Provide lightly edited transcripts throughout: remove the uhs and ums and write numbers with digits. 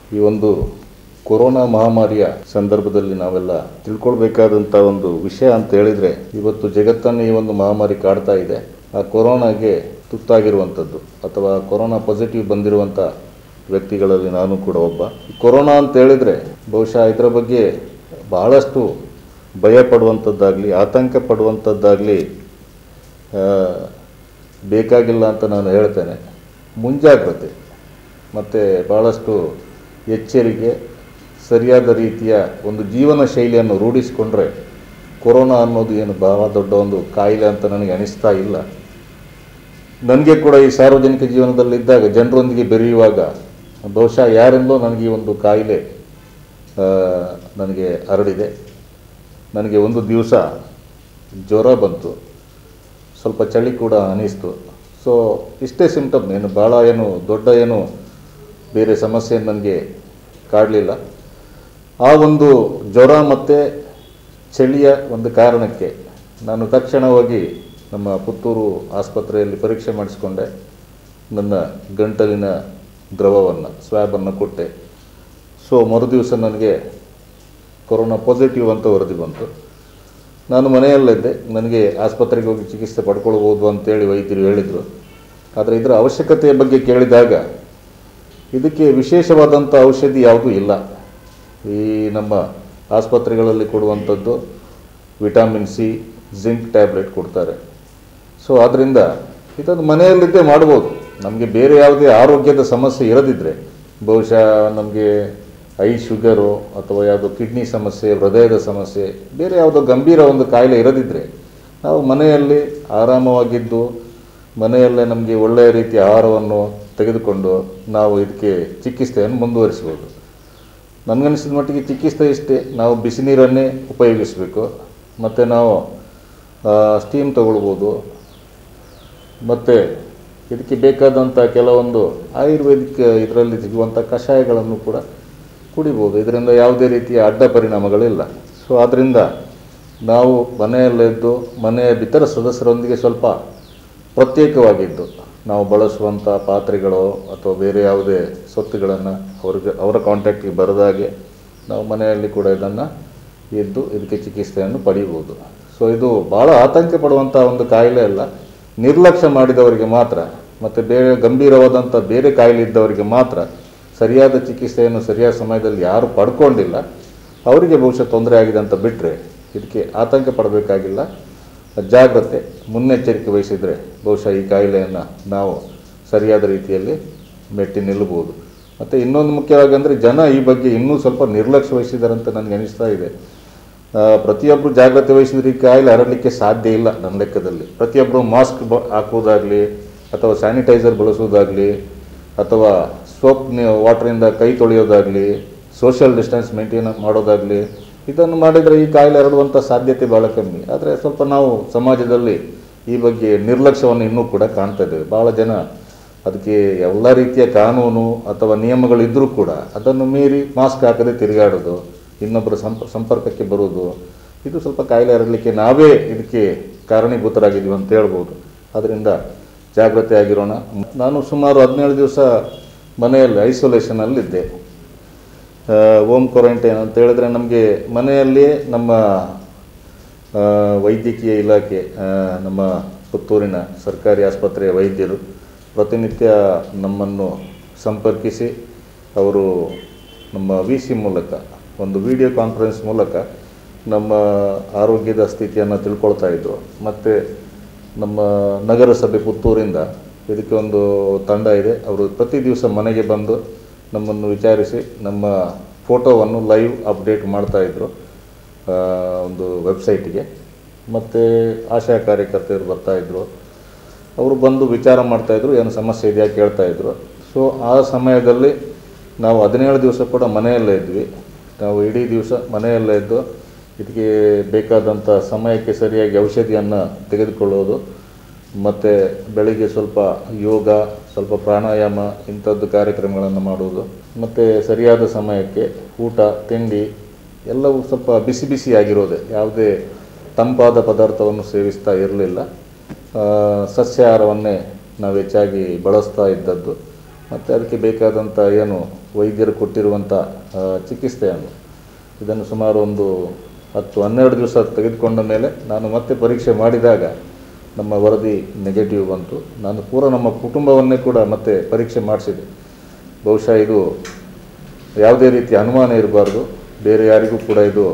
ಈ ಒಂದು ಕೊರೋನಾ ಮಹಾಮಾರಿಯ ಸಂದರ್ಭದಲ್ಲಿ ನಾವೆಲ್ಲ ತಿಳ್ಕೊಳ್ಬೇಕಾದಂಥ ಒಂದು ವಿಷಯ ಅಂತ ಹೇಳಿದರೆ, ಇವತ್ತು ಜಗತ್ತನ್ನು ಈ ಒಂದು ಮಹಾಮಾರಿ ಕಾಡ್ತಾ ಇದೆ. ಆ ಕೊರೋನಾಗೆ ತುತ್ತಾಗಿರುವಂಥದ್ದು ಅಥವಾ ಕೊರೋನಾ ಪಾಸಿಟಿವ್ ಬಂದಿರುವಂಥ ವ್ಯಕ್ತಿಗಳಲ್ಲಿ ನಾನು ಕೂಡ ಒಬ್ಬ. ಕೊರೋನಾ ಅಂತ ಹೇಳಿದರೆ ಬಹುಶಃ ಇದರ ಬಗ್ಗೆ ಬಹಳಷ್ಟು ಭಯ ಪಡುವಂಥದ್ದಾಗಲಿ ಆತಂಕ ಪಡುವಂಥದ್ದಾಗಲಿ ಬೇಕಾಗಿಲ್ಲ ಅಂತ ನಾನು ಹೇಳ್ತೇನೆ. ಮುಂಜಾಗ್ರತೆ ಮತ್ತು ಭಾಳಷ್ಟು ಎಚ್ಚರಿಕೆ, ಸರಿಯಾದ ರೀತಿಯ ಒಂದು ಜೀವನ ಶೈಲಿಯನ್ನು ರೂಢಿಸಿಕೊಂಡ್ರೆ ಕೊರೋನಾ ಅನ್ನೋದು ಏನು ಬಹಳ ದೊಡ್ಡ ಒಂದು ಕಾಯಿಲೆ ಅಂತ ನನಗೆ ಅನಿಸ್ತಾ ಇಲ್ಲ. ನನಗೆ ಕೂಡ ಈ ಸಾರ್ವಜನಿಕ ಜೀವನದಲ್ಲಿದ್ದಾಗ ಜನರೊಂದಿಗೆ ಬೆರೆಯುವಾಗ ಬಹುಶಃ ಯಾರಿಂದಲೋ ನನಗೆ ಈ ಒಂದು ಕಾಯಿಲೆ ನನಗೆ ಹರಡಿದೆ. ನನಗೆ ಒಂದು ದಿವಸ ಜ್ವರ ಬಂತು, ಸ್ವಲ್ಪ ಚಳಿ ಕೂಡ ಅನ್ನಿಸ್ತು. ಸೊ ಇಷ್ಟೇ ಸಿಂಪ್ಟಮ್, ಏನು ಭಾಳ ಏನು ದೊಡ್ಡ ಏನು ಬೇರೆ ಸಮಸ್ಯೆ ನನಗೆ ಕಾಡಲಿಲ್ಲ. ಆ ಒಂದು ಜ್ವರ ಮತ್ತು ಚಳಿಯ ಒಂದು ಕಾರಣಕ್ಕೆ ನಾನು ತಕ್ಷಣ ಹೋಗಿ ನಮ್ಮ ಪುತ್ತೂರು ಆಸ್ಪತ್ರೆಯಲ್ಲಿ ಪರೀಕ್ಷೆ ಮಾಡಿಸ್ಕೊಂಡೆ. ನನ್ನ ಗಂಟಲಿನ ದ್ರವವನ್ನು ಸ್ವ್ಯಾಬನ್ನು ಕೊಟ್ಟೆ. ಸೊ ಮರುದಿವಸ ನನಗೆ ಕೊರೋನಾ ಪಾಸಿಟಿವ್ ಅಂತ ವರದಿ ಬಂತು. ನಾನು ಮನೆಯಲ್ಲಿದ್ದೆ. ನನಗೆ ಆಸ್ಪತ್ರೆಗೆ ಹೋಗಿ ಚಿಕಿತ್ಸೆ ಪಡ್ಕೊಳ್ಬೋದು ಅಂತೇಳಿ ವೈದ್ಯರು ಹೇಳಿದರು. ಆದರೆ ಇದರ ಅವಶ್ಯಕತೆಯ ಬಗ್ಗೆ ಕೇಳಿದಾಗ ಇದಕ್ಕೆ ವಿಶೇಷವಾದಂಥ ಔಷಧಿ ಯಾವುದೂ ಇಲ್ಲ. ಈ ನಮ್ಮ ಆಸ್ಪತ್ರೆಗಳಲ್ಲಿ ಕೊಡುವಂಥದ್ದು ವಿಟಮಿನ್ ಸಿ, ಜಿಂಕ್ ಟ್ಯಾಬ್ಲೆಟ್ ಕೊಡ್ತಾರೆ. ಸೊ ಆದ್ದರಿಂದ ಇದನ್ನು ಮನೆಯಲ್ಲಿದ್ದೇ ಮಾಡ್ಬೋದು. ನಮಗೆ ಬೇರೆ ಯಾವುದೇ ಆರೋಗ್ಯದ ಸಮಸ್ಯೆ ಇರದಿದ್ದರೆ, ಬಹುಶಃ ನಮಗೆ ಐ ಶುಗರು ಅಥವಾ ಯಾವುದೋ ಕಿಡ್ನಿ ಸಮಸ್ಯೆ, ಹೃದಯದ ಸಮಸ್ಯೆ, ಬೇರೆ ಯಾವುದೋ ಗಂಭೀರ ಒಂದು ಕಾಯಿಲೆ ಇರದಿದ್ದರೆ ನಾವು ಮನೆಯಲ್ಲಿ ಆರಾಮವಾಗಿದ್ದು ಮನೆಯಲ್ಲೇ ನಮಗೆ ಒಳ್ಳೆಯ ರೀತಿಯ ಆಹಾರವನ್ನು ತೆಗೆದುಕೊಂಡು ನಾವು ಇದಕ್ಕೆ ಚಿಕಿತ್ಸೆಯನ್ನು ಮುಂದುವರಿಸ್ಬೋದು. ನನಗನ್ನಿಸಿದ ಮಟ್ಟಿಗೆ ಚಿಕಿತ್ಸೆ ಇಷ್ಟೇ, ನಾವು ಬಿಸಿ ನೀರನ್ನೇ ಉಪಯೋಗಿಸಬೇಕು ಮತ್ತು ನಾವು ಸ್ಟೀಮ್ ತಗೊಳ್ಬೋದು. ಮತ್ತು ಇದಕ್ಕೆ ಬೇಕಾದಂಥ ಕೆಲವೊಂದು ಆಯುರ್ವೇದಿಕ್ ಇದರಲ್ಲಿ ಸಿಗುವಂಥ ಕಷಾಯಗಳನ್ನು ಕೂಡ ಕುಡಿಬೋದು. ಇದರಿಂದ ಯಾವುದೇ ರೀತಿಯ ಅಡ್ಡ ಪರಿಣಾಮಗಳಿಲ್ಲ. ಸೊ ಆದ್ದರಿಂದ ನಾವು ಮನೆಯಲ್ಲಿದ್ದು ಮನೆಯ ಇತರ ಸದಸ್ಯರೊಂದಿಗೆ ಸ್ವಲ್ಪ ಪ್ರತ್ಯೇಕವಾಗಿದ್ದು ನಾವು ಬಳಸುವಂಥ ಪಾತ್ರೆಗಳು ಅಥವಾ ಬೇರೆ ಯಾವುದೇ ಸೊತ್ತುಗಳನ್ನು ಅವರ ಕಾಂಟ್ಯಾಕ್ಟಿಗೆ ಬರದಾಗೆ ನಾವು ಮನೆಯಲ್ಲಿ ಕೂಡ ಇದನ್ನು ಇದ್ದು ಇದಕ್ಕೆ ಚಿಕಿತ್ಸೆಯನ್ನು ಪಡೆಯಬಹುದು. ಸೊ ಇದು ಭಾಳ ಆತಂಕ ಪಡುವಂಥ ಒಂದು ಕಾಯಿಲೆ ಅಲ್ಲ. ನಿರ್ಲಕ್ಷ್ಯ ಮಾಡಿದವರಿಗೆ ಮಾತ್ರ ಮತ್ತು ಬೇರೆ ಗಂಭೀರವಾದಂಥ ಬೇರೆ ಕಾಯಿಲೆ ಇದ್ದವರಿಗೆ ಮಾತ್ರ ಸರಿಯಾದ ಚಿಕಿತ್ಸೆಯನ್ನು ಸರಿಯಾದ ಸಮಯದಲ್ಲಿ ಯಾರು ಪಡ್ಕೊಂಡಿಲ್ಲ ಅವರಿಗೆ ಬಹುಶಃ ತೊಂದರೆ ಆಗಿದೆ ಅಂತ ಬಿಟ್ಟರೆ ಇದಕ್ಕೆ ಆತಂಕ ಪಡಬೇಕಾಗಿಲ್ಲ. ಜಾಗ್ರತೆ, ಮುನ್ನೆಚ್ಚರಿಕೆ ವಹಿಸಿದರೆ ಬಹುಶಃ ಈ ಕಾಯಿಲೆಯನ್ನು ನಾವು ಸರಿಯಾದ ರೀತಿಯಲ್ಲಿ ಮೆಟ್ಟಿ ನಿಲ್ಲಬಹುದು. ಮತ್ತು ಇನ್ನೊಂದು ಮುಖ್ಯವಾಗಿ ಅಂದರೆ ಜನ ಈ ಬಗ್ಗೆ ಇನ್ನೂ ಸ್ವಲ್ಪ ನಿರ್ಲಕ್ಷ್ಯ ವಹಿಸಿದ್ದಾರೆ ಅಂತ ನನಗೆ ಅನಿಸ್ತಾ ಇದೆ. ಪ್ರತಿಯೊಬ್ಬರು ಜಾಗ್ರತೆ ವಹಿಸಿದರೆ ಈ ಕಾಯಿಲೆ ಹರಡಲಿಕ್ಕೆ ಸಾಧ್ಯ ಇಲ್ಲ ನನ್ನ ಲೆಕ್ಕದಲ್ಲಿ. ಪ್ರತಿಯೊಬ್ಬರು ಮಾಸ್ಕ್ ಹಾಕುವುದಾಗಲಿ ಅಥವಾ ಸ್ಯಾನಿಟೈಸರ್ ಬಳಸುವುದಾಗಲಿ ಅಥವಾ ಸೋಪ್ ವಾಟರಿಂದ ಕೈ ತೊಳೆಯೋದಾಗಲಿ, ಸೋಷಿಯಲ್ ಡಿಸ್ಟೆನ್ಸ್ ಮೇಂಟೈನ್ ಮಾಡೋದಾಗಲಿ, ಇದನ್ನು ಮಾಡಿದರೆ ಈ ಕಾಯಿಲೆ ಹರಡುವಂಥ ಸಾಧ್ಯತೆ ಭಾಳ ಕಮ್ಮಿ. ಆದರೆ ಸ್ವಲ್ಪ ನಾವು ಸಮಾಜದಲ್ಲಿ ಈ ಬಗ್ಗೆ ನಿರ್ಲಕ್ಷ್ಯವನ್ನು ಇನ್ನೂ ಕೂಡ ಕಾಣ್ತಾ ಇದ್ದೇವೆ. ಭಾಳ ಜನ ಅದಕ್ಕೆ ಎಲ್ಲ ರೀತಿಯ ಕಾನೂನು ಅಥವಾ ನಿಯಮಗಳಿದ್ದರೂ ಕೂಡ ಅದನ್ನು ಮೀರಿ ಮಾಸ್ಕ್ ಹಾಕದೆ ತಿರುಗಾಡೋದು, ಇನ್ನೊಬ್ಬರ ಸಂಪರ್ಕಕ್ಕೆ ಬರೋದು, ಇದು ಸ್ವಲ್ಪ ಕಾಯಿಲೆ ಹರಡಲಿಕ್ಕೆ ನಾವೇ ಇದಕ್ಕೆ ಕಾರಣೀಭೂತರಾಗಿದ್ದೀವಿ ಅಂತ ಹೇಳ್ಬೋದು. ಅದರಿಂದ ಜಾಗ್ರತೆ ಆಗಿರೋಣ. ನಾನು ಸುಮಾರು 17 ದಿವಸ ಮನೆಯಲ್ಲಿ ಐಸೋಲೇಷನಲ್ಲಿದ್ದೆ. ಹೋಮ್ ಕ್ವಾರಂಟೈನ್ ಅಂತ ಹೇಳಿದ್ರೆ ನಮಗೆ ಮನೆಯಲ್ಲಿಯೇ ನಮ್ಮ ವೈದ್ಯಕೀಯ ಇಲಾಖೆ, ನಮ್ಮ ಪುತ್ತೂರಿನ ಸರ್ಕಾರಿ ಆಸ್ಪತ್ರೆಯ ವೈದ್ಯರು ಪ್ರತಿನಿತ್ಯ ನಮ್ಮನ್ನು ಸಂಪರ್ಕಿಸಿ ಅವರು ನಮ್ಮ VC ಮೂಲಕ ಒಂದು ವಿಡಿಯೋ ಕಾನ್ಫರೆನ್ಸ್ ಮೂಲಕ ನಮ್ಮ ಆರೋಗ್ಯದ ಸ್ಥಿತಿಯನ್ನು ತಿಳ್ಕೊಳ್ತಾ ಇದ್ದರು. ಮತ್ತು ನಮ್ಮ ನಗರಸಭೆ ಪುತ್ತೂರಿಂದ ಇದಕ್ಕೆ ಒಂದು ತಂಡ ಇದೆ. ಅವರು ಪ್ರತಿ ದಿವಸ ಮನೆಗೆ ಬಂದು ನಮ್ಮನ್ನು ವಿಚಾರಿಸಿ ನಮ್ಮ ಫೋಟೋವನ್ನು ಲೈವ್ ಅಪ್ಡೇಟ್ ಮಾಡ್ತಾಯಿದ್ರು ಒಂದು ವೆಬ್ಸೈಟಿಗೆ. ಮತ್ತು ಆಶಾ ಕಾರ್ಯಕರ್ತೆಯರು ಬರ್ತಾಯಿದ್ರು, ಅವರು ಬಂದು ವಿಚಾರ ಮಾಡ್ತಾಯಿದ್ರು, ಏನು ಸಮಸ್ಯೆ ಇದೆಯಾ ಕೇಳ್ತಾಯಿದ್ರು. ಸೊ ಆ ಸಮಯದಲ್ಲಿ ನಾವು 17 ದಿವಸ ಕೂಡ ಮನೆಯಲ್ಲೇ ಇದ್ವಿ. ನಾವು ಇಡೀ ದಿವಸ ಮನೆಯಲ್ಲೇ ಇದ್ದು ಇದಕ್ಕೆ ಬೇಕಾದಂಥ ಸಮಯಕ್ಕೆ ಸರಿಯಾಗಿ ಔಷಧಿಯನ್ನು ತೆಗೆದುಕೊಳ್ಳೋದು ಮತ್ತು ಬೆಳಿಗ್ಗೆ ಸ್ವಲ್ಪ ಯೋಗ, ಸ್ವಲ್ಪ ಪ್ರಾಣಾಯಾಮ ಇಂಥದ್ದು ಕಾರ್ಯಕ್ರಮಗಳನ್ನು ಮಾಡುವುದು ಮತ್ತು ಸರಿಯಾದ ಸಮಯಕ್ಕೆ ಊಟ ತಿಂಡಿ ಎಲ್ಲವೂ ಸ್ವಲ್ಪ ಬಿಸಿ ಬಿಸಿಯಾಗಿರೋದೆ, ಯಾವುದೇ ತಂಪಾದ ಪದಾರ್ಥವನ್ನು ಸೇವಿಸ್ತಾ ಇರಲಿಲ್ಲ. ಸಸ್ಯಾಹಾರವನ್ನೇ ನಾವು ಹೆಚ್ಚಾಗಿ ಬಳಸ್ತಾ ಇದ್ದದ್ದು. ಮತ್ತು ಅದಕ್ಕೆ ಬೇಕಾದಂಥ ಏನು ವೈದ್ಯರು ಕೊಟ್ಟಿರುವಂಥ ಚಿಕಿತ್ಸೆಯನ್ನು ಇದನ್ನು ಸುಮಾರು ಒಂದು 10-12 ದಿವಸ ತೆಗೆದುಕೊಂಡ ಮೇಲೆ ನಾನು ಮತ್ತೆ ಪರೀಕ್ಷೆ ಮಾಡಿದಾಗ ನಮ್ಮ ವರದಿ ನೆಗೆಟಿವ್ ಬಂತು. ನಾನು ಪೂರ ನಮ್ಮ ಕುಟುಂಬವನ್ನೇ ಕೂಡ ಮತ್ತೆ ಪರೀಕ್ಷೆ ಮಾಡಿಸಿದೆ. ಬಹುಶಃ ಇದು ಯಾವುದೇ ರೀತಿಯ ಅನುಮಾನ ಇರಬಾರ್ದು, ಬೇರೆ ಯಾರಿಗೂ ಕೂಡ ಇದು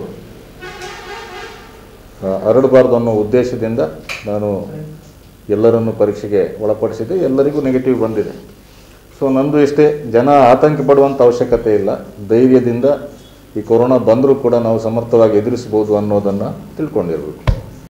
ಹರಡಬಾರ್ದು ಅನ್ನೋ ಉದ್ದೇಶದಿಂದ ನಾನು ಎಲ್ಲರನ್ನು ಪರೀಕ್ಷೆಗೆ ಒಳಪಡಿಸಿದೆ. ಎಲ್ಲರಿಗೂ ನೆಗೆಟಿವ್ ಬಂದಿದೆ. ಸೊ ನಂದು ಇಷ್ಟೇ, ಜನ ಆತಂಕ ಪಡುವಂಥ ಅವಶ್ಯಕತೆ ಇಲ್ಲ. ಧೈರ್ಯದಿಂದ ಈ ಕೊರೋನಾ ಬಂದರೂ ಕೂಡ ನಾವು ಸಮರ್ಥವಾಗಿ ಎದುರಿಸ್ಬೋದು ಅನ್ನೋದನ್ನು ತಿಳ್ಕೊಂಡಿರಬೇಕು.